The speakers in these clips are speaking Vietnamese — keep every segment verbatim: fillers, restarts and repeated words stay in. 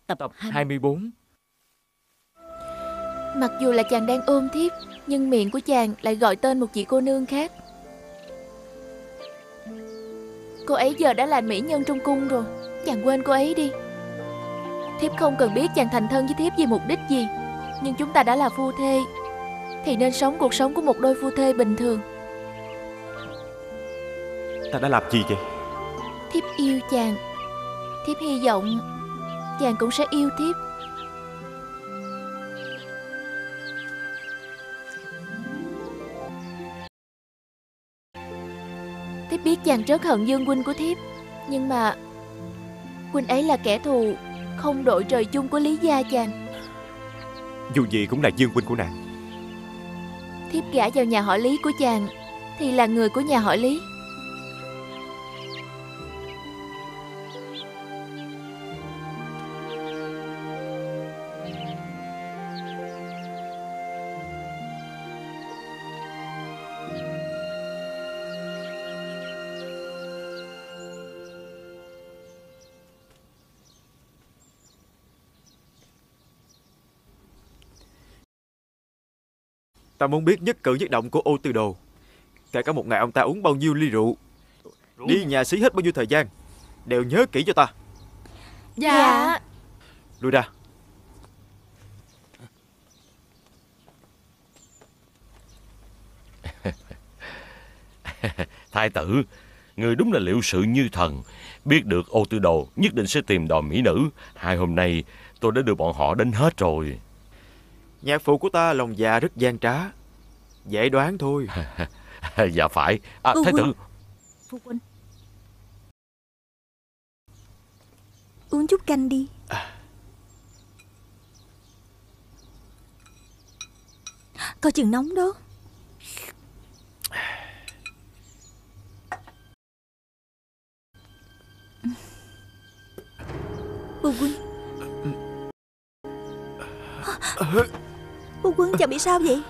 Tập hai mươi bốn. Mặc dù là chàng đang ôm thiếp, nhưng miệng của chàng lại gọi tên một chị cô nương khác. Cô ấy giờ đã là mỹ nhân trong cung rồi. Chàng quên cô ấy đi. Thiếp không cần biết chàng thành thân với thiếp vì mục đích gì, nhưng chúng ta đã là phu thê thì nên sống cuộc sống của một đôi phu thê bình thường. Ta đã làm gì vậy? Thiếp yêu chàng. Thiếp hy vọng chàng cũng sẽ yêu thiếp. Thiếp biết chàng rất hận Dương huynh của thiếp, nhưng mà huynh ấy là kẻ thù không đội trời chung của Lý gia chàng. Dù gì cũng là Dương huynh của nàng. Thiếp gả vào nhà họ Lý của chàng thì là người của nhà họ Lý. Ta muốn biết nhất cử nhất động của Ô Tư Đồ, kể cả một ngày ông ta uống bao nhiêu ly rượu, đi nhà xí hết bao nhiêu thời gian, đều nhớ kỹ cho ta. Dạ. Lui ra. Thái tử, người đúng là liệu sự như thần. Biết được Ô Tư Đồ nhất định sẽ tìm đòi mỹ nữ. Hai hôm nay tôi đã đưa bọn họ đến hết rồi. Nhạc phụ của ta lòng dạ rất gian trá, dễ đoán thôi. Dạ phải. À, Phu Thái huynh. tử. Phu huynh, uống chút canh đi. Coi chừng nóng đó. Phu huynh. Phu huynh, chàng bị sao vậy?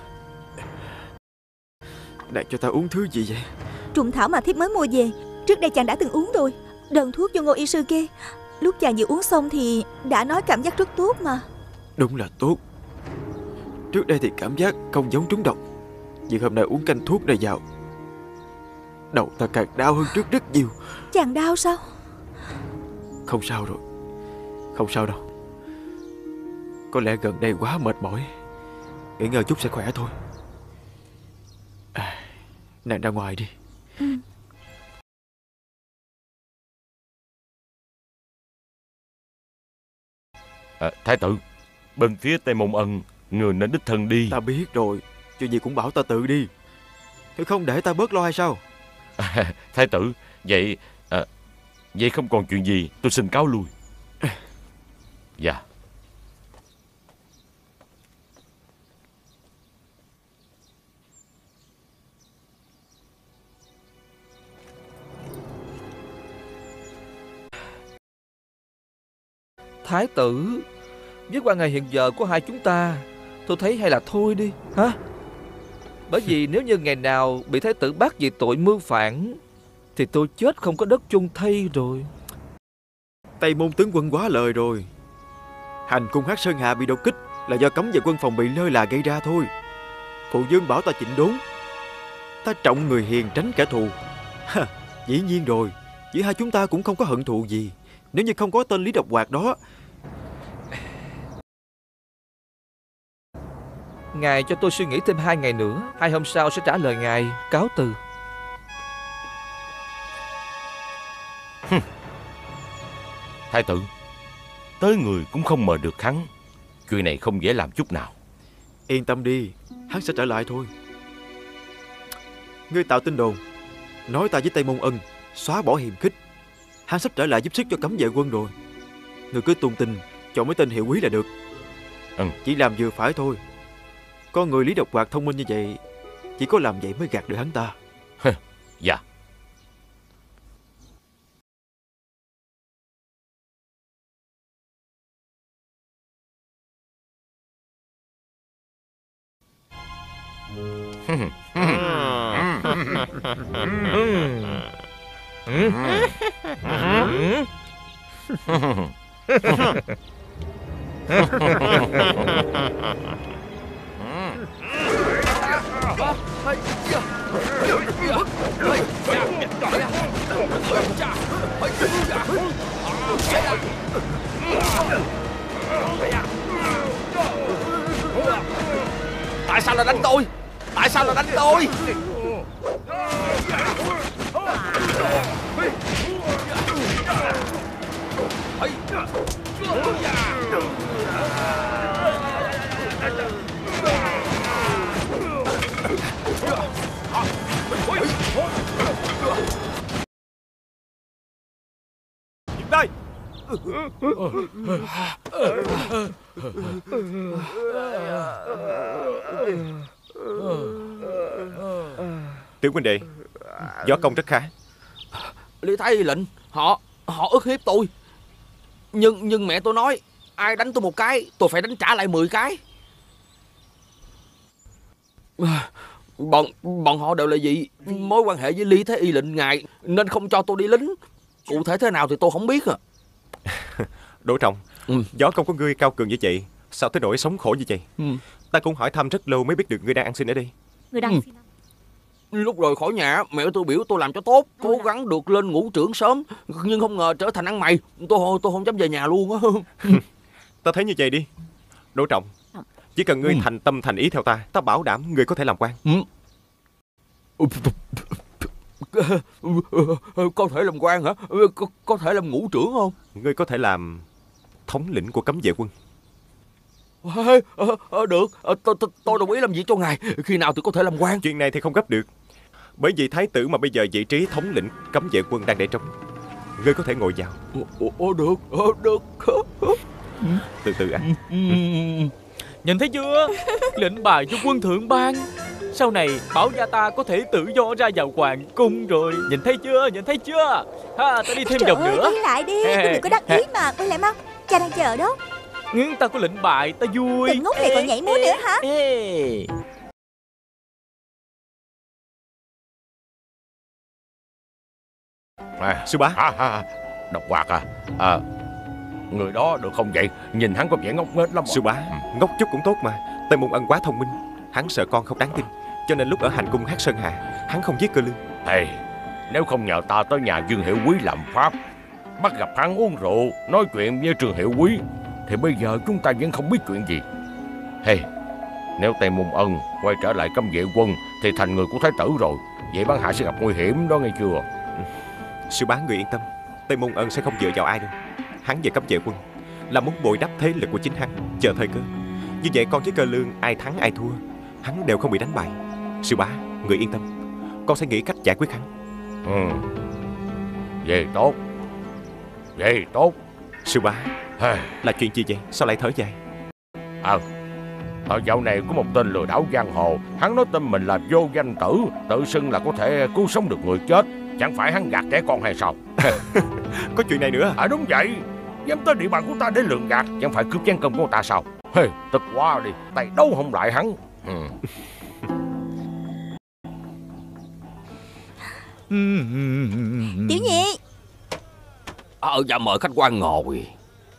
Nàng cho ta uống thứ gì vậy? Trùng thảo mà thiếp mới mua về. Trước đây chàng đã từng uống rồi. Đơn thuốc do Ngô y sư kê. Lúc chàng vừa uống xong thì đã nói cảm giác rất tốt mà. Đúng là tốt. Trước đây thì cảm giác không giống trúng độc, nhưng hôm nay uống canh thuốc này vào, đầu ta càng đau hơn trước rất nhiều. Chàng đau sao? Không sao rồi. Không sao đâu. Có lẽ gần đây quá mệt mỏi, nghỉ ngơi chút sẽ khỏe thôi. À, nàng ra ngoài đi. Ừ. À, Thái tử, bên phía Tây Môn Ân, người nên đích thân đi. Ta biết rồi, chuyện gì cũng bảo ta tự đi, chứ không để ta bớt lo hay sao? À, Thái tử, vậy à, vậy không còn chuyện gì, tôi xin cáo lui. Dạ. Thái tử, với quan hệ hiện giờ của hai chúng ta, tôi thấy hay là thôi đi, hả? Bởi vì nếu như ngày nào bị thái tử bắt vì tội mưu phản thì tôi chết không có đất chôn thây rồi. Tây Môn tướng quân quá lời rồi. Hành cung Hắc Sơn Hạ bị đột kích là do cấm vệ quân phòng bị lơ là gây ra thôi. Phụ vương bảo ta chỉnh đốn. Ta trọng người hiền tránh kẻ thù. Ha, dĩ nhiên rồi, giữa hai chúng ta cũng không có hận thù gì. Nếu như không có tên Lý Độc Hoạt đó. Ngài cho tôi suy nghĩ thêm hai ngày nữa. Hai hôm sau sẽ trả lời ngài. Cáo từ. Thái tử, tới người cũng không mời được hắn. Chuyện này không dễ làm chút nào. Yên tâm đi, hắn sẽ trở lại thôi. Ngươi tạo tin đồn, nói ta với Tây Môn Ân xóa bỏ hiềm khích. Hắn sắp trở lại giúp sức cho cấm vệ quân rồi. Ngươi cứ tung tin, chọn mấy tên hiệu quý là được. Ừ. Chỉ làm vừa phải thôi. Con người Lý Độc Hoạt thông minh như vậy, chỉ có làm vậy mới gạt được hắn ta. Dạ. Tại sao là đánh tôi? Tại sao là đánh tôi? Dừng tay. Tiểu huynh đệ, võ công rất khá. Lý Thái y lệnh, họ họ ức hiếp tôi. Nhưng nhưng mẹ tôi nói, ai đánh tôi một cái, tôi phải đánh trả lại mười cái. Bọn bọn họ đều là gì mối quan hệ với Lý Thái y lệnh ngài, nên không cho tôi đi lính. Cụ thể thế nào thì tôi không biết à. Đỗ Trọng, Ừ. võ công của ngươi cao cường như vậy, sao tới nỗi sống khổ như vậy? Ừ. Ta cũng hỏi thăm rất lâu mới biết được ngươi đang ăn xin ở đây. Người đang Ừ. Lúc rời khỏi nhà, mẹ tôi biểu tôi làm cho tốt, cố gắng được lên ngũ trưởng sớm, nhưng không ngờ trở thành ăn mày. Tôi tôi không dám về nhà luôn á. Ta thấy như vậy đi, Đỗ Trọng, chỉ cần ngươi Ừ. thành tâm thành ý theo ta, ta bảo đảm ngươi có thể làm quan. Có thể làm quan hả? Có, có thể làm ngũ trưởng không? Ngươi có thể làm thống lĩnh của cấm vệ quân. Ê, ờ, ờ, được, ờ, tôi, tôi, tôi đồng ý làm việc cho ngài. Khi nào tôi có thể làm quan? Chuyện này thì không gấp được, bởi vì thái tử mà bây giờ vị trí thống lĩnh cấm vệ quân đang để trống. Ngươi có thể ngồi vào. Ồ, ồ, được, ờ, được. Từ từ ăn. Nhìn thấy chưa? Lệnh bài cho quân thượng ban. Sau này Bảo gia ta có thể tự do ra vào hoàng cung rồi. Nhìn thấy chưa? Nhìn thấy chưa? Ha, ta đi thêm Trời vòng ơi, nữa. đi lại đi, Ê, tôi đừng có đắc ý ê. mà. Quay lại mau, cha đang chờ đó. Ừ, ta có lệnh bài, ta vui. Tình ngốc này còn nhảy múa nữa hả? Ê. À, Sư bá, à, à, độc hoạt à, à người đó được không vậy? Nhìn hắn có vẻ ngốc nghếch lắm. sư bá, ngốc chút cũng tốt mà. Tây Môn Ân quá thông minh, hắn sợ con không đáng tin, cho nên lúc ở hành cung Hát Sơn Hà, hắn không giết Cơ Lương. Hey, nếu không nhờ ta tới nhà Dương Hiệu Quý làm pháp, bắt gặp hắn uống rượu, nói chuyện với Trường Hiệu Quý, thì bây giờ chúng ta vẫn không biết chuyện gì. Hey, nếu Tây Môn Ân quay trở lại cấm vệ quân thì thành người của thái tử rồi. Vậy băng hạ sẽ gặp nguy hiểm đó, nghe chưa? Sư bá người yên tâm, Tây Môn Ân sẽ không dựa vào ai đâu. Hắn về cấm vệ quân là muốn bồi đắp thế lực của chính hắn, chờ thời cơ. Như vậy con với Cơ Lương ai thắng ai thua, hắn đều không bị đánh bại. Sư bá người yên tâm, con sẽ nghĩ cách giải quyết hắn. Ừ. Vậy tốt, vậy tốt. Sư bá, Hey. là chuyện gì vậy? Sao lại thở dài? À, ở dạo này có một tên lừa đảo giang hồ, hắn nói tên mình là Vô Danh Tử, tự xưng là có thể cứu sống được người chết. Chẳng phải hắn gạt trẻ con hay sao? Có chuyện này nữa à? À đúng vậy, dám tới địa bàn của ta để lường gạt, chẳng phải cướp chén cơm của ta sao? Hey, tức quá đi, tay đấu không lại hắn. Ừ. Tiểu Nhị. Ờ, dạ mời khách quan ngồi.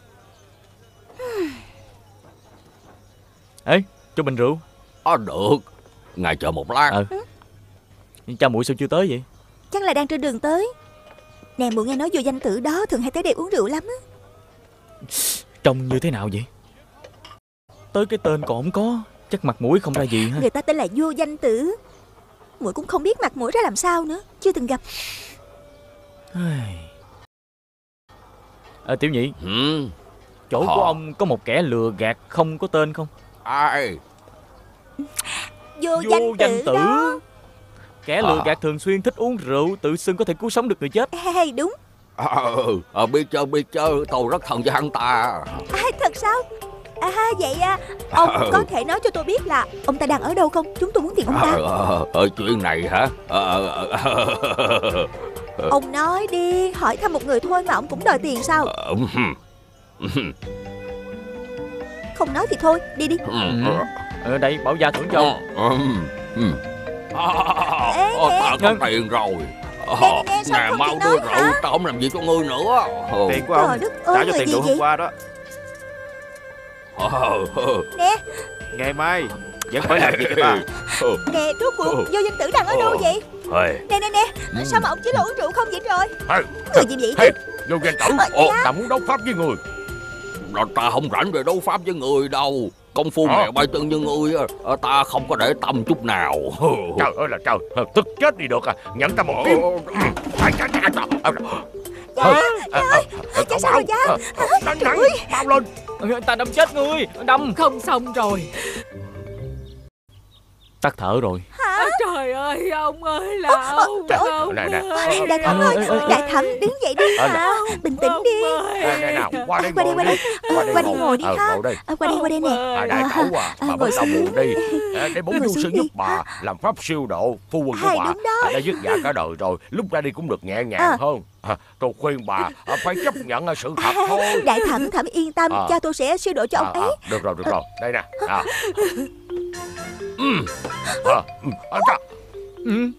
Ê, cho bình rượu. Ờ, được. Ngài chờ một lát. Ờ. Cha muội sao chưa tới vậy? Chắc là đang trên đường tới. Nè, muội nghe nói Vô Danh Tử đó thường hay tới đây uống rượu lắm á. Trông như thế nào vậy? Tới cái tên còn không có, chắc mặt mũi không ra gì ha. Người ta tên là Vô Danh Tử. Muội cũng không biết mặt mũi ra làm sao nữa, chưa từng gặp. À, Tiểu Nhị, Ừ. chỗ Họ. của ông có một kẻ lừa gạt không có tên không? Ai? Vô, Vô Danh Danh Tử Tử. đó. Kẻ lừa À. gạt thường xuyên thích uống rượu, tự xưng có thể cứu sống được người chết. Hay đúng. Ờ, ờ, biết chơi biết chơi, tôi rất thân với hắn ta. À, thật sao? À, vậy à, ông Ừ. có thể nói cho tôi biết là ông ta đang ở đâu không? Chúng tôi muốn tìm ông ta. Ờ, ờ, ờ, chuyện này hả? Ờ, ờ, ờ, ờ. Ông nói đi, hỏi thăm một người thôi mà ông cũng đòi tiền sao? Ờ, ừm, ừm, Không nói thì thôi, đi đi. ừm, Ừ. Ở đây bảo gia thưởng cho ông. ừm, ừm. Ờ, Ê, ờ, nè. ta có tiền rồi. Ờ, Nè, nè, sao nè, không mau chịu đưa nói rượu, hả? ta không làm gì cho ngươi nữa. Ờ. Tiền của ông Trời đất trả ơi, cho người tiền gì đủ hôm vậy? qua đó. Nè, Ngày mai vẫn phải làm gì cho ta? nè, rốt cuộc Vô Danh Tử đang ở đâu vậy? Nè nè nè, sao mà ông chỉ là uống rượu không vậy trời? Người gì vậy Hey, chứ? Vô Danh Tử, Ờ, ồ, dạ. ta muốn đấu pháp với người. Là ta không rảnh về đấu pháp với người đâu. Công phu Hả? mèo bay chân như ngươi á, ta không có để tâm chút nào. Trời ơi là trời, tức chết đi được à. Nhận ta một kiếm. Ai, cha, cha, cha. Cha sao rồi cha? Đánh nặng, bao lên. Ta đâm chết ngươi. Đâm. Không xong rồi. Tắt thở rồi. À, trời ơi, ông ơi là ông. trời ơi. Ông Này, nè. ơi. Đại Thẩm ơi, Đại Thẩm đứng dậy đi Ờ, nào. Bình tĩnh đi. Đây, đây nào, qua đây Qua đây, ngồi qua đi. đây. Qua đây ngồi đi Ờ, ha. ngồi đây. À, qua đây, qua đây nè. À, đại tẩu à, À, bà ngồi bắt đầu xuống buồn đi. À, để bốn Ngồi du sư xuống đi. giúp bà làm pháp siêu độ. Phu quân của Hay, bà đúng đó. à, đã dứt dạ cả đời rồi, lúc ra đi cũng được nhẹ nhàng À. hơn. À, tôi khuyên bà à, phải chấp nhận sự thật thôi. Đại Thẩm, Thẩm yên tâm, À. cha tôi sẽ siêu độ cho ông À, ấy. à, được rồi, được rồi. Đây nè. À. Ừm. À, ừm, à, cha. Ừ.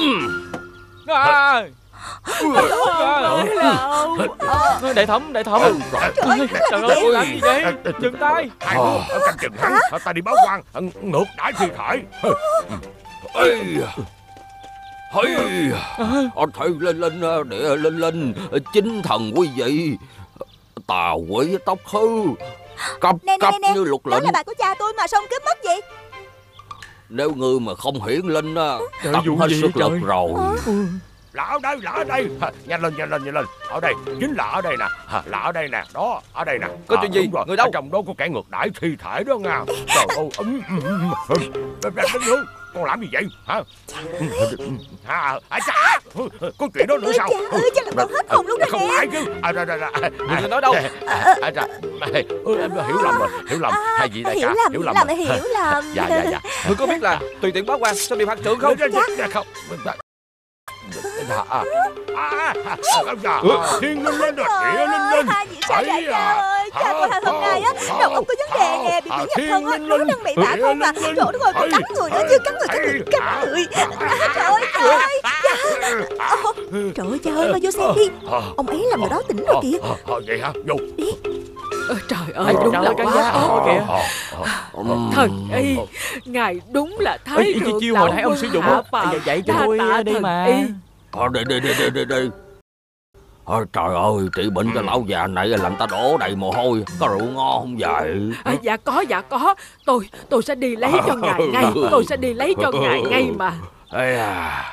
À. Ơi là ông. À. Đại Thẩm, Đại Thẩm. Trời ơi, làm gì vậy? Dừng tay. Hai đứa ở canh chừng hắn, à, ta đi báo quan, à, ngược đãi thi thể. Ê, Hây, Ở thầy lên lên địa lên lên, chính thần quý vị, tà quỷ tóc hư, cấp Nè, nè, cấp nè, nè. như luật Đó lệnh. là bà của cha tôi mà sao ông cướp mất vậy? Nếu ngươi mà không hiển linh á, Trời, tắt vụ hết gì sức trời? lực rồi. Là ở đây, là ở đây. À, nhanh lên, nhanh lên, nhanh lên. Ở đây, chính là ở đây nè. À, là ở đây nè, đó, ở đây nè. Có À, chuyện gì? đúng rồi. Người đâu? Ở trong đó có kẻ ngược đãi thi thể đó nha. Trời ơi, ừm, ừm, ừm, ừm. Đứng hướng. Con làm gì vậy? Hả? À, à, chà, có chuyện đó nữa sao? Cha ơi, cha làm con hết hồn luôn đó Không nè. phải chứ. À, ra, ra, ra. Người ta nói đâu? À, ra. Ừ, em hiểu lầm rồi, hiểu lầm. Hai vị đại Hiểu ca, lầm, hiểu lầm, rồi. hiểu lầm. Dạ, dạ, dạ. Ngươi có biết là tùy tiện báo quan sao điều phạt trưởng không? Dạ, dạ, dạ, không. Dạ, dạ, à, à, à, dạ, à, thiên linh linh rồi, địa linh linh. Hai vị sai đại ca ơi, cha tôi hàng hôm nay á, đầu óc có vấn đề nè, bị bị nhập thân á, nói năng bậy bạ không à. Trời đất ơi, còn cắn người nữa chứ, cắn người, cắn người, cắn người. À, trời ơi, trời ơi, cha. Ồ, trời ơi, cha ơi, mau vô xem đi. Ông ấy làm nào đó tỉnh rồi kìa. Vậy hả? Vô. Ơ, trời ơi, đúng trời là ơi, cái quá giá ổn. to kìa. Thần y, ngài đúng là Ê, thái cái thượng chiêu hồi lão nãy ông quân sử dụng hạ á, phàm. bây giờ dạy cho Đa tôi tạ đi thần mà. y. Ờ, đi đi đi đi đi đi. Ờ, trời ơi, trị bệnh cho lão già này làm ta đổ đầy mồ hôi. Có rượu ngon không vậy? À, dạ có, dạ có. Tôi, tôi sẽ đi lấy cho ngài ngay. Tôi sẽ đi lấy cho ngài ngay mà. Ê à.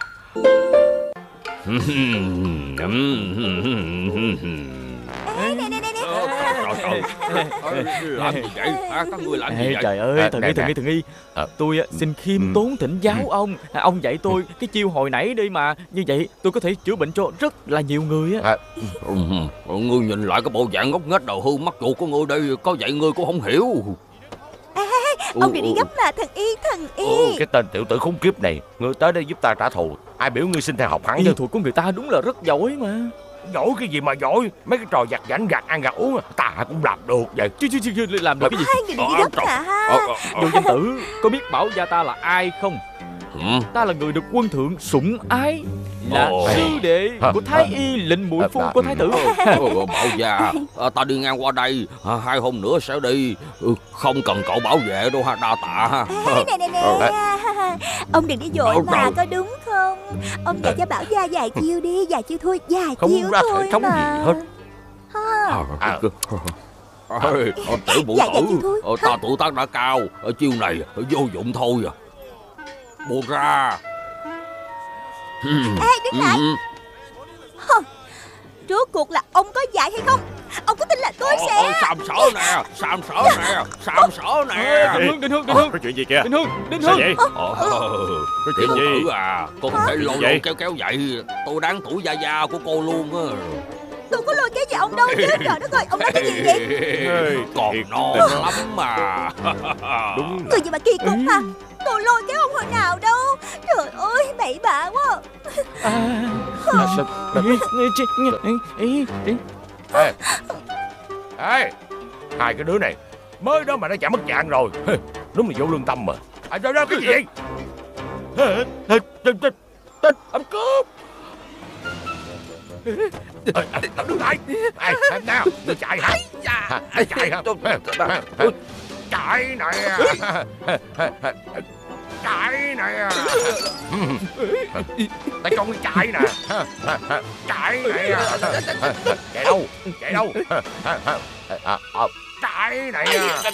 Ê, nè, nè, nè, nè. Trời ơi, làm gì vậy? Hả? Các ngươi làm gì Ê, vậy? trời ơi, À, thần nè, y, thần nè. y, thần y. À. Tôi á, xin khiêm tốn thỉnh giáo ông. À, ông dạy tôi cái chiêu hồi nãy đi mà. Như vậy tôi có thể chữa bệnh cho rất là nhiều người á. À, Ừ, ngươi nhìn lại cái bộ dạng ngốc nghếch đầu hư mắt chuột của ngươi đây, có vậy ngươi cũng không hiểu. Ông đừng đi gấp mà, thần y, thần y. cái tên tiểu tử khốn kiếp này, ngươi tới đây giúp ta trả thù. Ai biểu ngươi xin theo học hắn Y chứ? thuật của người ta đúng là rất giỏi mà. Giỏi cái gì mà giỏi? Mấy cái trò giặt giảnh gạt ăn gạt uống ta cũng làm được vậy. Chứ chứ chứ chứ, làm được cái gì? Hai người đừng đi gấp mà ha. Ờ, ờ, ờ. Vô Danh Tử, có biết bảo gia ta là ai không? Ừ. Ta là người được quân thượng sủng ái, là Ồ. sư đệ của Thái Y lệnh muội phu của Thái tử. Ờ, bảo gia, à, ta đi ngang qua đây, à, hai hôm nữa sẽ đi. Ừ, không cần cậu bảo vệ đâu ha, đa tạ ha. Ê, nè, nè, nè. Ông đừng đi vội Đâu, mà, đâu. có đúng không? Ông dạy cho Bảo Gia vài chiêu đi, vài chiêu thôi, vài Không chiêu ra thể thôi thống mà. gì hết. Ha. À. Ê, ờ, tiểu vũ Dạ, dạ, tử, chịu thôi. ờ, ta tuổi tác đã cao, ờ, chiêu này ờ, vô dụng thôi à. Buông ra. Ê, đứng lại. Ừ. Rốt cuộc là ông có dạy hay không? Ông có tin là tôi Ôi, sẽ... ôi, Sàm sỡ nè, sàm sỡ nè, sàm sỡ nè. Định Hương, Định Hương, Định Hương, Có chuyện gì kìa? Định Hương, Định Sao Hương. vậy? Ờ, Có tiểu chuyện vũ gì? tử à, cô không thể lôi vậy? lôi kéo kéo vậy. Tôi đáng tuổi gia gia của cô luôn á. Tôi có lôi kéo gì ông đâu chứ. Trời đất ơi, ông nói cái gì vậy? Ê, Còn thiệt non tình. lắm mà. Đúng Người gì mà kỳ cục hả? Tôi lôi kéo ông hồi nào đâu. Trời ơi, bậy bạ quá. À, ý, ý, Ê, ê, hai cái đứa này mới đó mà nó chả mất dạng rồi. Đúng là vô lương tâm mà. À, ra ra cái gì vậy? Tên tên tên tên âm cướp. Đứng lại. Em nào, ngươi chạy hả? Hả? Chạy hả? Chạy nè. Chạy nè. Tại con ngươi chạy nè. Chạy nè. Chạy đâu? Chạy đâu? Chạy nè.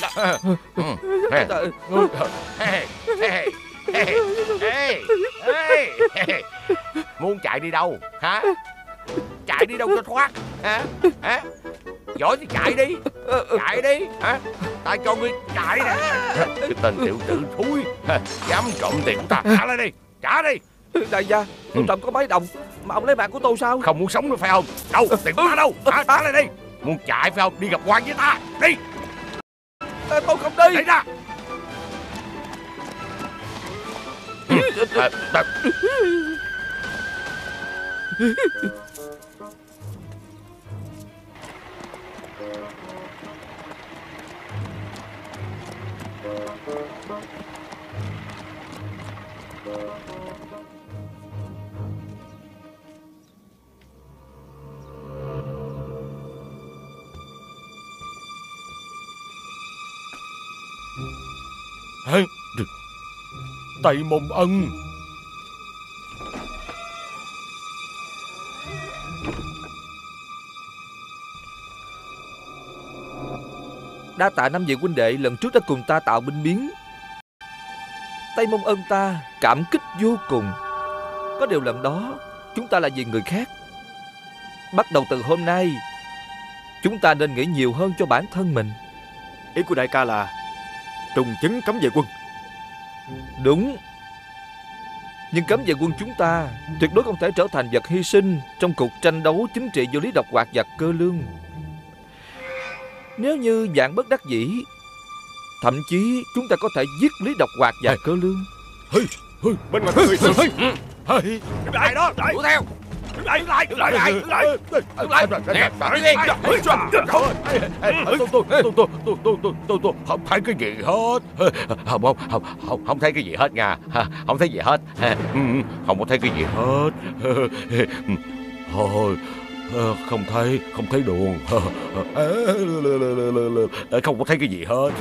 Muốn chạy đi đâu hả? Chạy đi đâu cho thoát hả? Hả? Giỏi thì chạy đi. Chạy đi hả? Tại cho ngươi chạy nè. Cái tên tiểu tử thúi, dám trộm tiền của ta, trả lại đi. Trả đi. Đại gia, tôi trộm có mấy đồng mà ông lấy mạng của tôi sao? Không muốn sống nữa phải không? Đâu, tiền của ta đâu? Hả? Trả lại đi. Muốn chạy phải không? Đi gặp quan với ta. Đi. À, tôi không đi. Đi ra. À, à. Tây Môn Ân. Đa tạ năm vị huynh đệ lần trước đã cùng ta tạo binh biến. Tây Môn Ân ta cảm kích vô cùng. Có điều lần đó chúng ta là vì người khác. Bắt đầu từ hôm nay, chúng ta nên nghĩ nhiều hơn cho bản thân mình. Ý của đại ca là trùng chứng cấm vệ quân. Đúng. Nhưng cấm vệ quân chúng ta tuyệt đối không thể trở thành vật hy sinh trong cuộc tranh đấu chính trị giữa Lý Độc Hoạt và Cơ Lương. Nếu như dạng bất đắc dĩ, thậm chí chúng ta có thể giết Lý Độc Hoạt và Cơ Lương. Bên ngoài có người. Đứng lại đó, đuổi theo. Đứng lại, đứng lại, đứng lại, đứng lại, đứng lại. Nè, đuổi đi. Tôi tôi tôi tôi tôi tôi tôi tôi tôi không thấy cái gì hết. Không không không không không thấy cái gì hết nha. Không thấy gì hết. Không có thấy cái gì hết. Thôi. Không thấy, không thấy đường. Không có thấy cái gì hết.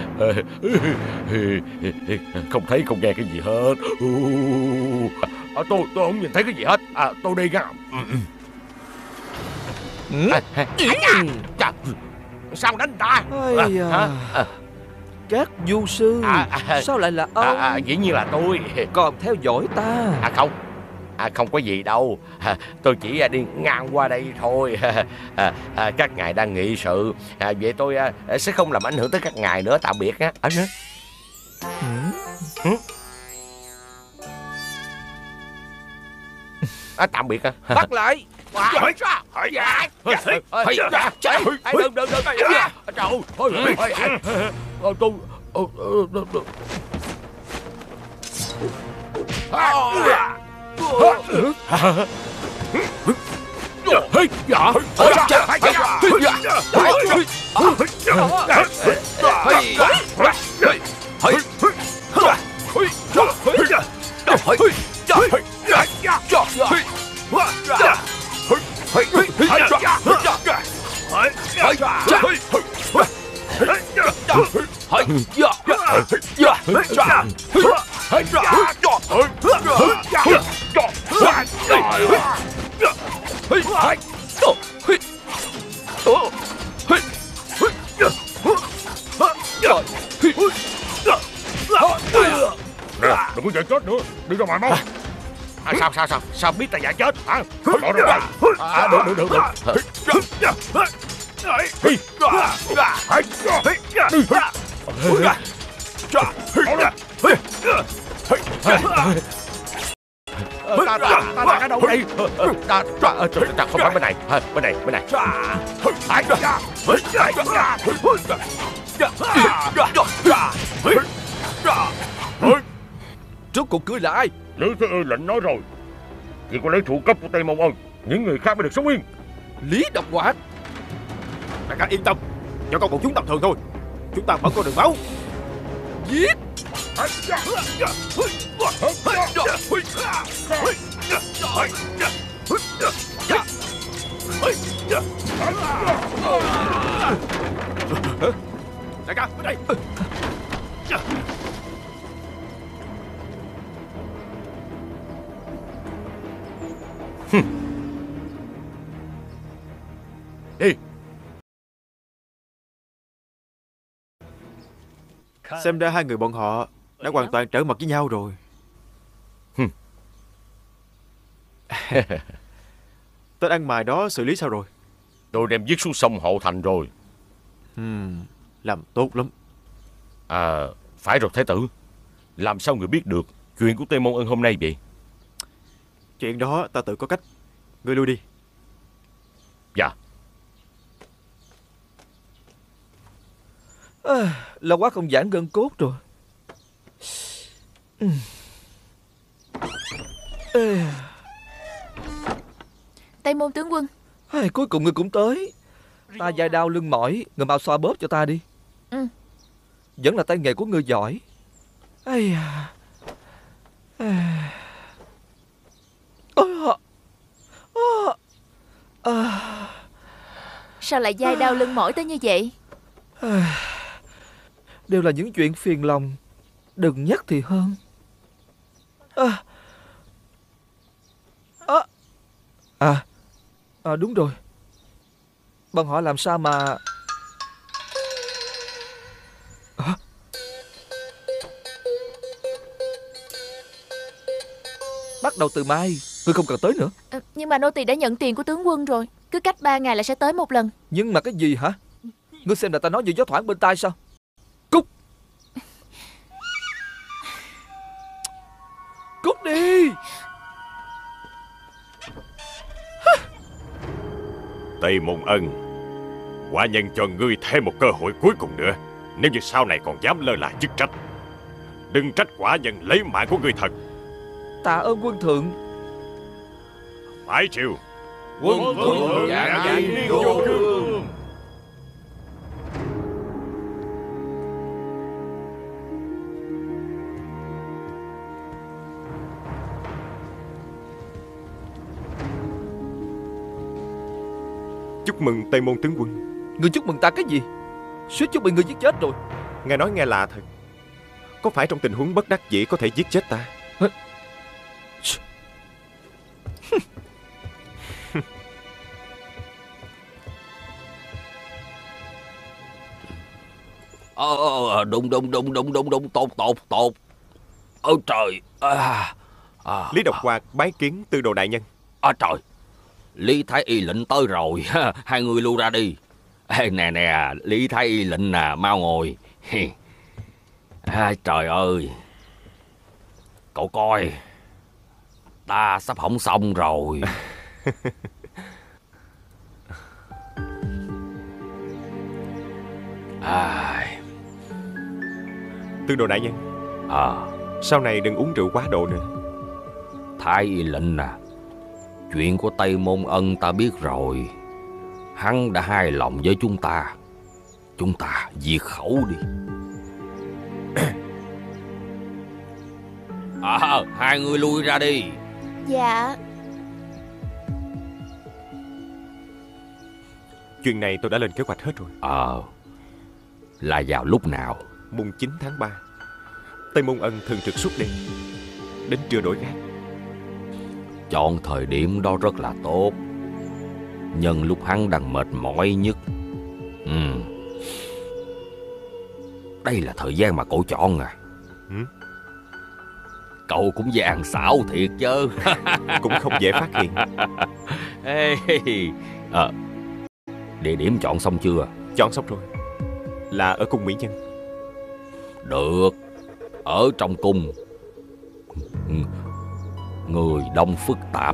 Không thấy, không nghe cái gì hết. À, tôi, tôi không nhìn thấy cái gì hết. À, tôi đi nha. À, à, sao đánh ta? À, à, các du sư. À, à, sao lại là ông? À, à, dĩ nhiên là tôi. Còn theo dõi ta. À không. À, không có gì đâu. À, tôi chỉ à, đi ngang qua đây thôi. À, à, các ngài đang nghị sự. À, vậy tôi à, sẽ không làm ảnh hưởng tới các ngài nữa. Tạm biệt á. À, ừ. À, tạm biệt á. Bắt lại. Đừng, đừng, đừng. Trời ơi. Tôi... Đừng có giả chết nữa, đi ra ngoài mau. À, sao sao sao sao biết ta giả chết hả? Bỏ ra ngoài. À, được được được được. Ta ta ta đang ở đâu đây? Ta ta ta không phải bên này, bên này bên này. Rốt cuộc cưới là ai? Lý Thế Y lệnh nói rồi, chỉ có lấy thủ cấp của Tây Môn Ân, những người khác mới được sống yên. Lý Độc Hoạt. Đại ca yên tâm, do con bọn chúng tầm thường thôi. Chúng ta vẫn có đường máu. Giết. Đại ca, ở đây. Đi. Xem ra hai người bọn họ đã hoàn toàn trở mặt với nhau rồi. Tên ăn mày đó xử lý sao rồi? Tôi đem giết xuống sông Hậu Thành rồi. Hmm, làm tốt lắm. À, phải rồi Thái tử. Làm sao người biết được chuyện của Tây Môn Ân hôm nay vậy? Chuyện đó ta tự có cách. Ngươi lui đi. Dạ. À, lâu quá không giãn gân cốt rồi. Ừ. Ê. Tây Môn tướng quân. Ai, cuối cùng ngươi cũng tới. Ta vai đau lưng mỏi, người mau xoa bóp cho ta đi. Ừ. Vẫn là tay nghề của ngươi giỏi. Ây à. À. À. À. À. Sao lại vai đau lưng mỏi tới như vậy? À. Đều là những chuyện phiền lòng. Đừng nhắc thì hơn. À. À. À. À đúng rồi. Bọn họ làm sao mà... À. Bắt đầu từ mai, ngươi không cần tới nữa. À, nhưng mà nô tỳ đã nhận tiền của tướng quân rồi. Cứ cách ba ngày là sẽ tới một lần. Nhưng mà cái gì hả? Ngươi xem là ta nói như gió thoảng bên tai sao? Cút. Cút đi. Tây Môn Ân, quả nhân cho ngươi thêm một cơ hội cuối cùng nữa. Nếu như sau này còn dám lơ là chức trách, đừng trách quả nhân lấy mạng của ngươi thật. Tạ ơn quân thượng. Phải chịu. Quân thượng vạn vạn niên vô cương. Chúc mừng Tây Môn tướng quân. Ngươi chúc mừng ta cái gì? Suýt chút bị ngươi giết chết rồi. Nghe nói nghe lạ thật. Có phải trong tình huống bất đắc dĩ có thể giết chết ta? Ờ, ờ, đúng đúng đúng đúng đúng đúng tốt tốt tốt. Ôi trời. À, à, Lý Độc Quạt bái kiến Tư Đồ đại nhân. À trời. Lý Thái Y lệnh tới rồi. Hai người lưu ra đi. Ê, nè nè, Lý Thái Y lệnh nè, mau ngồi. À, trời ơi. Cậu coi, ta sắp hỏng xong rồi. À. Tư Đồ đại nhân. À. Sau này đừng uống rượu quá độ nữa. Thái Y lệnh nè, chuyện của Tây Môn Ân ta biết rồi. Hắn đã hài lòng với chúng ta. Chúng ta diệt khẩu đi. À, hai người lui ra đi. Dạ. Chuyện này tôi đã lên kế hoạch hết rồi. Ờ. À, là vào lúc nào? Mùng chín tháng ba, Tây Môn Ân thường trực suốt đêm, đến trưa đổi gác. Chọn thời điểm đó rất là tốt. Nhân lúc hắn đang mệt mỏi nhất. Ừ. Đây là thời gian mà cậu chọn à? Ừ. Cậu cũng vàng xảo thiệt chứ. Cũng không dễ phát hiện. Ê, à, địa điểm chọn xong chưa? Chọn xong rồi. Là ở cung mỹ nhân. Được. Ở trong cung. Người đông phức tạp.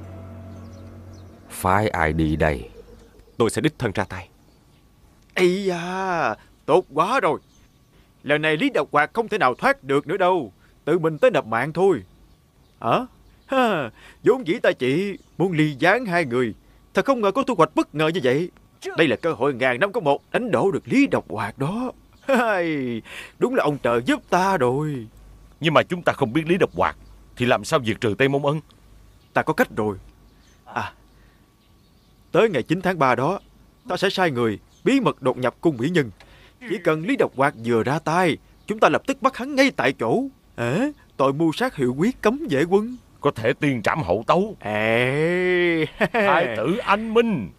Phái ai đi đây? Tôi sẽ đích thân ra tay. Ây da, tốt quá rồi. Lần này Lý Độc Quạt không thể nào thoát được nữa đâu. Tự mình tới nộp mạng thôi. Hả? Ha, vốn dĩ ta chỉ muốn ly gián hai người. Thật không ngờ có thu hoạch bất ngờ như vậy. Đây là cơ hội ngàn năm có một đánh đổ được Lý Độc Quạt đó. Đúng là ông trời giúp ta rồi. Nhưng mà chúng ta không biết Lý Độc Quạt, thì làm sao diệt trừ Tây Môn Ân? Ta có cách rồi. À, Tới ngày chín tháng ba đó, ta sẽ sai người bí mật đột nhập cung mỹ nhân. Chỉ cần Lý Độc Hoạt vừa ra tay, chúng ta lập tức bắt hắn ngay tại chỗ. À, tội mưu sát hiệu quyết cấm vệ quân. Có thể tiên trảm hậu tấu. Ê, Thái tử anh minh.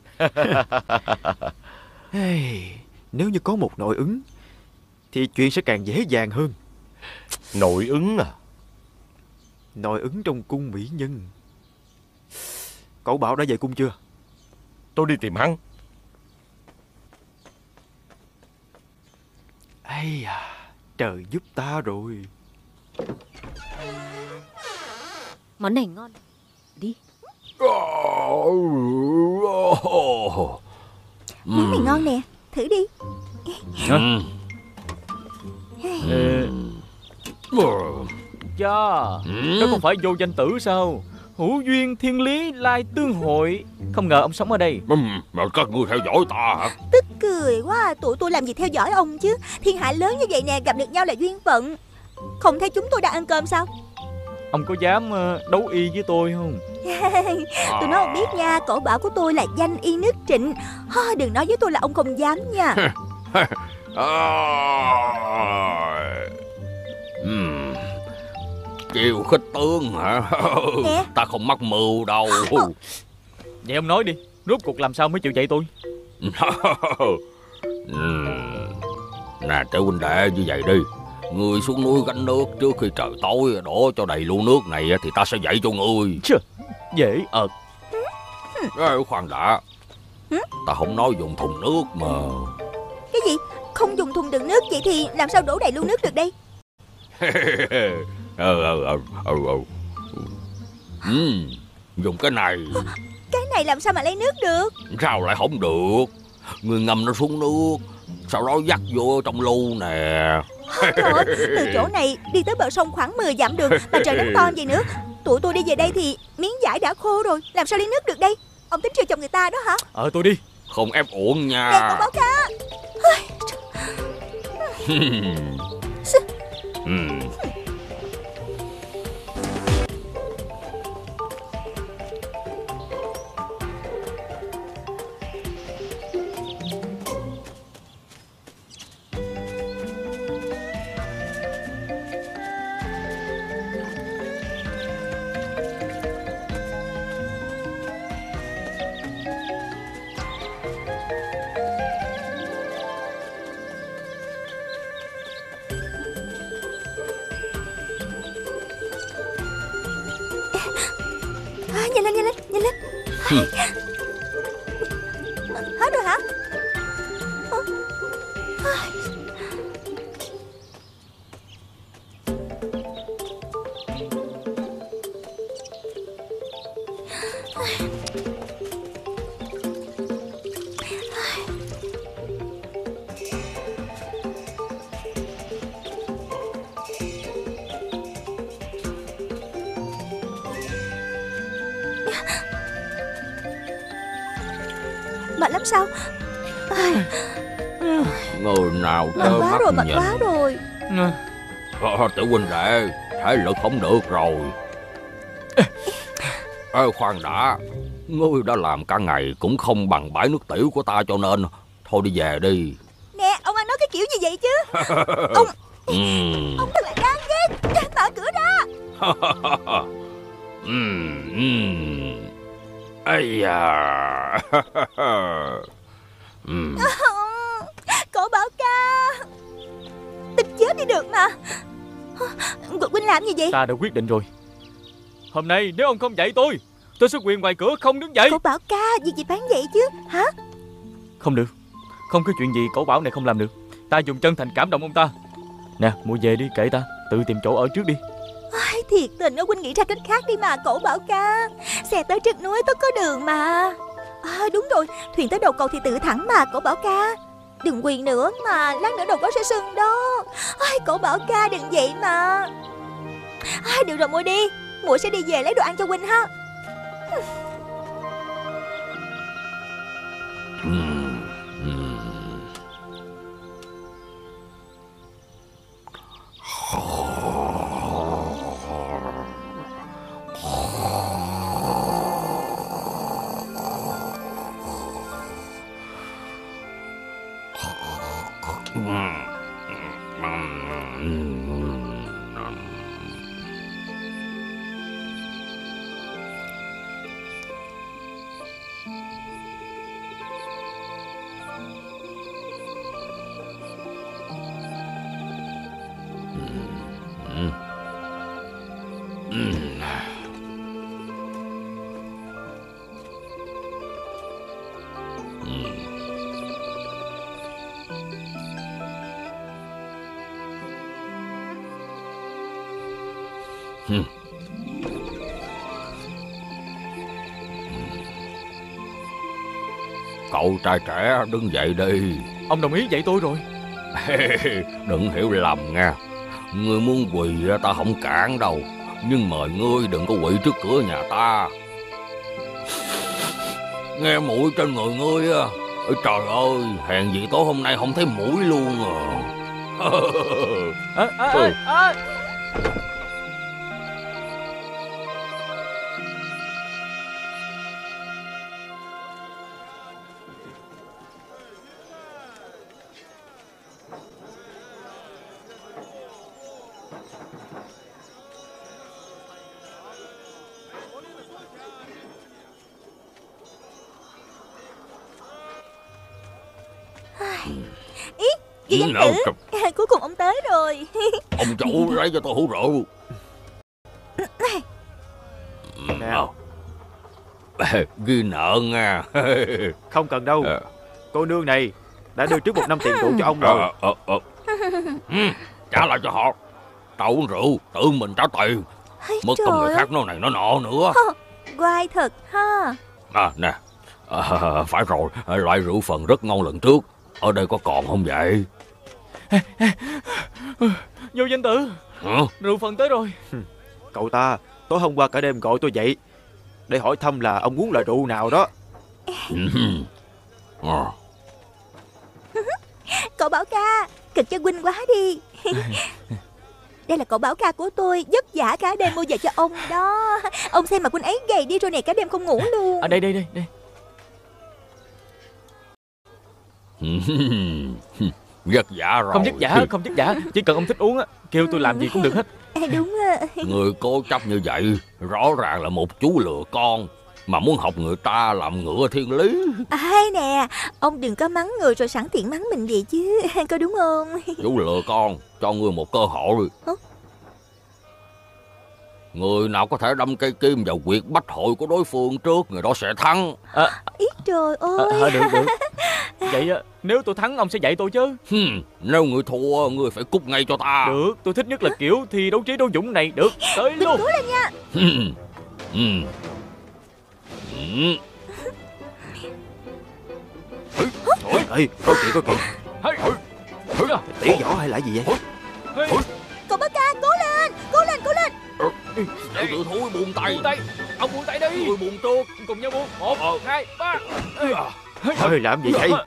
Nếu như có một nội ứng thì chuyện sẽ càng dễ dàng hơn. Nội ứng à? Nội ứng trong cung mỹ nhân. Cậu Bảo đã về cung chưa? Tôi đi tìm hắn. Ây à, trời giúp ta rồi. Món này ngon. Đi. Món này ngon nè, thử đi. Ừ. Ờ, cha, đó không phải vô danh tử sao? Hữu duyên thiên lý lai tương hội. Không ngờ ông sống ở đây. Mà các ngươi theo dõi ta hả? Tức cười quá, tụi tôi làm gì theo dõi ông chứ. Thiên hạ lớn như vậy nè, gặp được nhau là duyên phận. Không thấy chúng tôi đang ăn cơm sao? Ông có dám đấu y với tôi không? Tôi nói ông biết nha, cổ Bảo của tôi là danh y nước Trịnh. Đừng nói với tôi là ông không dám nha. uhm. Chiều khích tướng hả? Nè. Ta không mắc mưu đâu. Vậy ông nói đi, rốt cuộc làm sao mới chịu dạy tôi? Nè Triệu huynh đệ, như vậy đi. Ngươi xuống núi gánh nước trước khi trời tối, đổ cho đầy lu nước này thì ta sẽ dạy cho ngươi. Chà, dễ ợt. Ê, khoan đã. Ta không nói dùng thùng nước mà. Cái gì? Không dùng thùng đựng nước, vậy thì làm sao đổ đầy lu nước được đây? ừ, ừ, ừ, ừ, ừ. Ừ, dùng cái này. Cái này làm sao mà lấy nước được? Sao lại không được? Ngươi ngâm nó xuống nước, sau đó dắt vô trong lu nè. Trời ơi, từ chỗ này đi tới bờ sông khoảng mười dặm đường mà trời nắng to vậy nữa. Tụi tôi đi về đây thì miếng vải đã khô rồi, làm sao lấy nước được đây? Ông tính trêu chồng người ta đó hả? Ờ tôi đi. Không ép uổng nha. Nè, con báo ca. Hmm. À, nhanh lên, nhanh lên, nhanh lên. Hết rồi hả? Mệt lắm sao? Người nào Mệt trơ quá mắt rồi, mệt nhìn. quá rồi. Ờ, Tiểu huynh đệ, thể lực không được rồi. Ê, khoan đã. Ngươi đã làm cả ngày cũng không bằng bãi nước tiểu của ta, cho nên thôi đi về đi. Nè, ông ăn nói cái kiểu gì vậy chứ? Ông Ừm. Ông thật là đáng ghét. Mở cửa ra. Ừm, ừm. Ây da. Ừm. Cổ Bảo ca, Tin chết đi được mà. Huynh làm gì vậy? Ta đã quyết định rồi. Hôm nay nếu ông không dạy tôi, tôi sẽ quỳ ngoài cửa không đứng dậy. Cổ Bảo ca, việc gì bán vậy chứ hả? Không được, không có chuyện gì Cổ Bảo này không làm được. Ta dùng chân thành cảm động ông ta. Nè, mua về đi, kệ ta, tự tìm chỗ ở trước đi. Ai, thiệt tình đó, huynh nghĩ ra cách khác đi mà Cổ Bảo ca. Xe tới trước núi tất có đường mà. À, đúng rồi, thuyền tới đầu cầu thì tự thẳng mà Cổ Bảo ca. Đừng quỳ nữa mà lát nữa đầu gối sẽ sưng đó. Ai, Cổ Bảo ca đừng vậy mà. Ai, được rồi, muội đi, muội sẽ đi về lấy đồ ăn cho huynh ha. Ừm, ừm. Cậu trai trẻ đứng dậy đi. Ông đồng ý dạy tôi rồi. Đừng hiểu lầm nha. Ngươi muốn quỳ ta không cản đâu, nhưng mời ngươi đừng có quỳ trước cửa nhà ta. Nghe mũi trên người ngươi á, trời ơi, hèn gì tối hôm nay không thấy mũi luôn à. À, à, à, à. Ý, chị Danh Tử, cuối cùng ông tới rồi. Ông chủ lấy cho tôi hũ rượu. Nào, ghi nợ nha. không cần đâu. Cô nương này đã đưa trước một năm tiền rượu cho ông rồi. À, à, à. Ừ, trả lại cho họ. Tao uống rượu tự mình trả tiền, mất công người khác nói này nói nọ nữa. Quay thật ha. À nè, à, phải rồi, loại rượu phần rất ngon lần trước ở đây có còn không vậy? Vô Danh Tử. Hả? Rượu phần tới rồi. Cậu ta tối hôm qua cả đêm gọi tôi dậy để hỏi thăm là ông uống loại rượu nào đó. À. Cậu Bảo ca, cực cho huynh quá đi. Đây là cậu Bảo ca của tôi, vất vả cả đêm mua về cho ông đó. Ông xem mà huynh ấy gầy đi rồi nè, cả đêm không ngủ luôn. À đây đây đây đây. Vất vả rồi. Không vất vả, không vất vả. Chỉ cần ông thích uống á, kêu tôi làm gì cũng được hết. Đúng rồi. Người cố chấp như vậy rõ ràng là một chú lừa con, mà muốn học người ta làm ngựa thiên lý. Ai nè, ông đừng có mắng người rồi sẵn tiện mắng mình vậy chứ. Có đúng không? Chú lừa con, cho ngươi một cơ hội. Hả? Người nào có thể đâm cây kim vào huyệt bách hội của đối phương trước, người đó sẽ thắng. À, Ý trời ơi. À, à, được được. Vậy á, nếu tôi thắng ông sẽ dạy tôi chứ. Hmm, nếu người thua, người phải cút ngay cho ta. Được, tôi thích nhất là kiểu thi đấu trí đấu dũng này. Được, tới Đừng luôn. cố lên nha. Hmm. Hmm. Hmm. Ê, có chuyện có chuyện. Tỉ võ hay là gì vậy? Cậu Bảo ca, cố lên, cố lên, cố lên. Tiểu tử thúi buông tay. Buông tay. Ông buông tay đi. Người buông trước. Cùng nhau buông. Một, hai, ba. Ơi, làm gì vậy?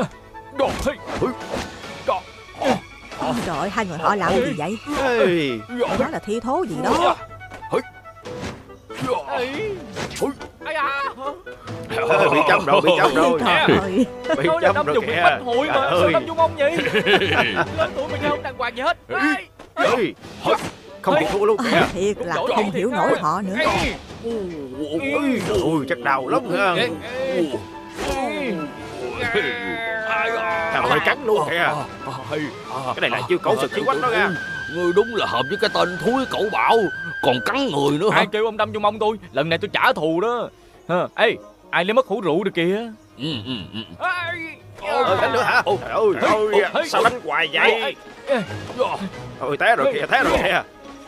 Trời ơi, hai người họ làm gì vậy? Ê, Đó là thi thố gì đó. Ai à? Ê, bị châm rồi, bị châm rồi. Trời ơi. Bị Tôi là châm đâm rồi trùng kìa. bách hội mà. Trời Sao ơi. đâm chung ông vậy? Lớn tuổi mà không đàng hoàng gì hết. Ai? Ê, không bị thua luôn kìa. Thiệt là không hiểu nổi họ nữa. Ôi, chắc đau lắm ha. Trời ơi, cắn luôn kìa. Cái này là chiêu cổ sực chiêu quách đó nha. Ngươi đúng là hợp với cái tên thúi cẩu Bảo, còn cắn người nữa hả? Ai kêu ông đâm vô mông tôi? Lần này tôi trả thù đó. Ha, ê, ai lấy mất hũ rượu được kìa. Ừ, ừ, ừ. Ờ, đánh nữa hả? Trời ơi, thôi, sao đánh hoài vậy? Ôi, té rồi kìa, té rồi kìa.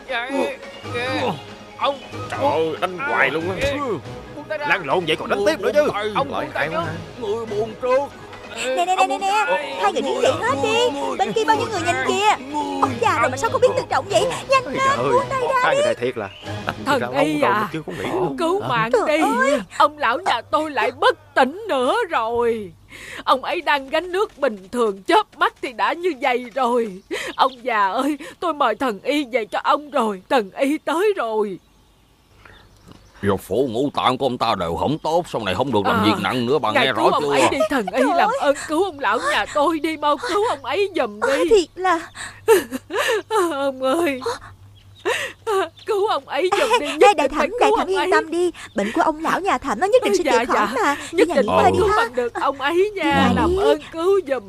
Ông, Trời ơi, đánh hoài luôn á. Lăn lộn vậy còn đánh tiếp nữa chứ. ông buông tay chứ. Người buông trước. Nè nè nè nè nè, hai người đứng dậy hết đi. Bên kia bao nhiêu người nhìn kìa. Ông già rồi mà sao không biết tự trọng vậy? Nhanh Ôi lên, trời ơi, buông tay ra hai đi. người này thiệt là Thần Thật ra y ông đâu à. mà chưa có nghĩ nữa. Cứu mạng Trời đi. ơi. Ông lão nhà tôi lại bất tỉnh nữa rồi. Ông ấy đang gánh nước bình thường, chớp mắt thì đã như vậy rồi. Ông già ơi, tôi mời thần y về cho ông rồi. Thần y tới rồi. Rồi phủ ngũ tạng của ông ta đều không tốt, sau này không được làm À, việc nặng nữa, bà Ngài nghe cứu rõ ông chưa? ấy đi thần y, làm ơn cứu ông lão nhà tôi đi, mau cứu ông ấy giùm À, đi. thiệt là Ông ơi, cứu ông ấy giùm đi. Đây đại thẩm, đại thẩm yên tâm đi. Bệnh của ông lão nhà thẩm nó nhất định sẽ Dạ, chữa khỏi dạ. mà. Nhất Đi định nhà nghỉ phải ngơi đi cứu ha. bằng được ông ấy nha. Dạ Làm đi. ơn cứu giùm.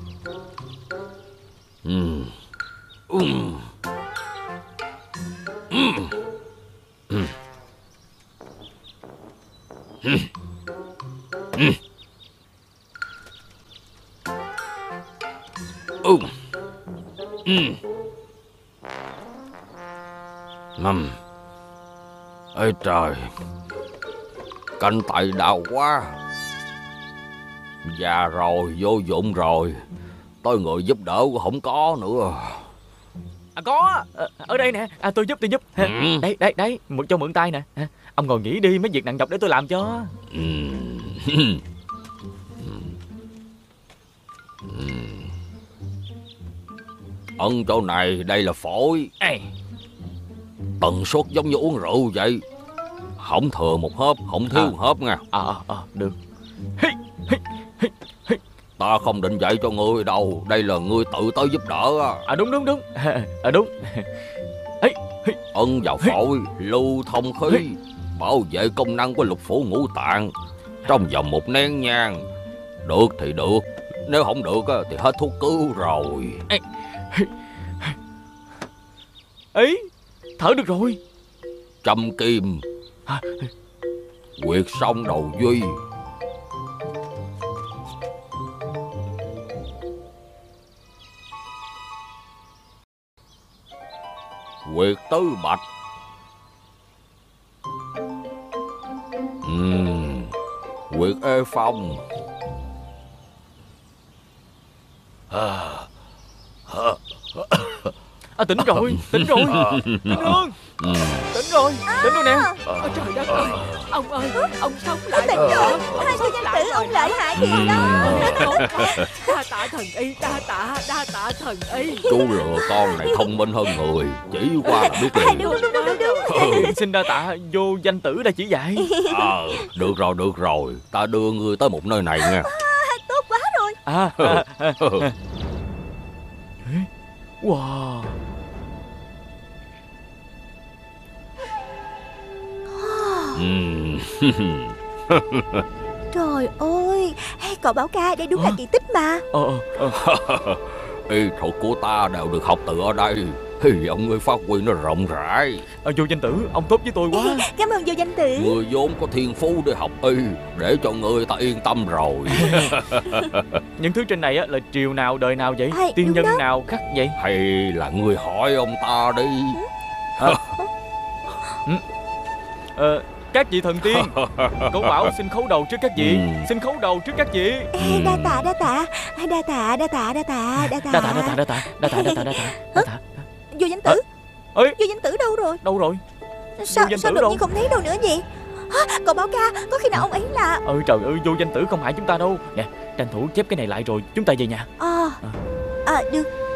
Ừ. Ừ. Ừ. Ừ. Ừ. Ừ. Ừ. Ừ. Nằm. Ê trời, cánh tay đau quá. Già rồi, vô dụng rồi. Tôi người giúp đỡ cũng không có nữa. À có, ở, ở đây nè, à, tôi giúp tôi giúp. Ừ. Đấy, đấy, đấy, một cho mượn tay nè. À, ông ngồi nghỉ đi, mấy việc nặng nhọc để tôi làm cho. Ừ. Ấn chỗ này, đây là phổi. Ê, Tần suất giống như uống rượu vậy. Không thừa một hớp, không thiếu À. một hớp nha. à, à, được. Ta không định dạy cho ngươi đâu. Đây là ngươi tự tới giúp đỡ á. À đúng đúng đúng. À đúng. Ấn vào phổi, lưu thông khí, bảo vệ công năng của lục phủ ngũ tạng trong vòng một nén nhang. Được thì được, nếu không được á, thì hết thuốc cứu rồi. Ấy, thở được rồi. Châm kim, Hả? quyệt song đầu duy. Quyệt tứ bạch. Ừm, quyệt ê phong. À tỉnh rồi, tỉnh rồi. Tỉnh nương, Ừm. tỉnh rồi, tỉnh rồi nè. Ôi trời đất ơi, ông ơi, ông sống lại Tỉnh rồi. rồi. Ông Hai sống cô nhân lại tử rồi. ông lợi hại thiệt đó. Tốt quá. Đa tạ thần y, đa tạ, đa tạ thần y. Chú lừa con này thông minh hơn người, chỉ qua là biết À, liền. đúng đúng đúng đúng đúng. Ừ, xin đa tạ vô danh tử đã chỉ dạy. Ờ, được rồi, được rồi, ta đưa ngươi tới một nơi này nha. Tốt quá rồi. À, à, à. Wow. Ừm. Trời ơi, hey, cậu Bảo ca, đây đúng là kỳ tích mà. Ờ, ờ, ờ. Y thuật của ta đều được học từ ở đây. Hy vọng ngươi phát huy nó rộng rãi. À, vô danh tử, ông tốt với tôi quá. Cảm ơn vô danh tử. Ngươi vốn có thiên phú để học y, để cho ngươi ta yên tâm rồi. Những thứ trên này á, là triều nào đời nào vậy? Ai, Tiên đúng nhân đó. nào khắc vậy? Hay là ngươi hỏi ông ta đi. Ờ, các vị thần tiên, cậu bảo xin khấu đầu trước các vị. Ừ. Xin khấu đầu trước các vị. Ê, đa tạ đa tạ đa tạ đa tạ đa tạ đa tạ Đa tạ, đa tạ, đa tạ, đa tạ, đa tạ, đa tạ, đa tạ. Vô danh tử. Ơi, Vô danh tử đâu rồi? đâu rồi? Sao danh sao tử đột đâu? nhiên không thấy đâu nữa vậy? Hả? Cậu Bảo ca, có khi nào ông ấy là Ơi trời ơi, vô danh tử không hại chúng ta đâu. Nè, tranh thủ chép cái này lại rồi chúng ta về nhà. à, à được.